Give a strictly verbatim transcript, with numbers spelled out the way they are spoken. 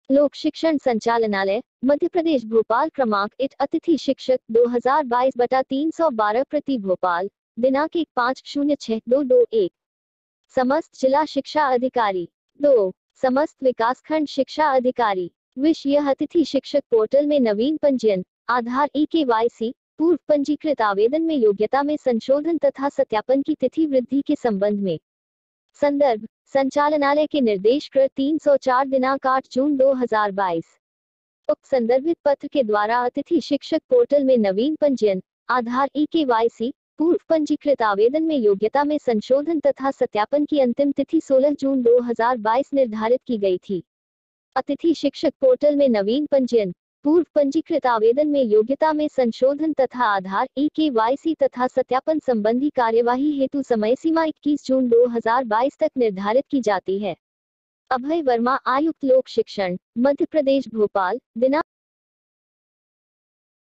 लोक शिक्षण संचालनालय मध्य प्रदेश भोपाल क्रमांक इट अतिथि शिक्षक दो हजार बाईस बटा तीन सौ बारह प्रति भोपाल दिनांक एक पाँच शून्य छह दो दो एक। समस्त जिला शिक्षा अधिकारी। दो समस्त विकासखंड शिक्षा अधिकारी। विषय अतिथि शिक्षक पोर्टल में नवीन पंजीयन आधार ई के वाई सी पूर्व पंजीकृत आवेदन में योग्यता में संशोधन तथा सत्यापन की तिथि वृद्धि के संबंध में। संदर्भ संचालनालय के निर्देश क्रम तीन सौ चार दिनांक आठ जून दो हजार बाईस। उक्त संदर्भित पत्र के द्वारा अतिथि शिक्षक पोर्टल में नवीन पंजीयन आधार ई के वाई सी पूर्व पंजीकृत आवेदन में योग्यता में संशोधन तथा सत्यापन की अंतिम तिथि सोलह जून दो हजार बाईस निर्धारित की गई थी। अतिथि शिक्षक पोर्टल में नवीन पंजीयन पूर्व पंजीकृत आवेदन में योग्यता में संशोधन तथा आधार ई के वाई सी तथा सत्यापन संबंधी कार्यवाही हेतु समय सीमा इक्कीस जून दो हजार बाईस तक निर्धारित की जाती है। अभय वर्मा, आयुक्त लोक शिक्षण, मध्य प्रदेश भोपाल। दिनांक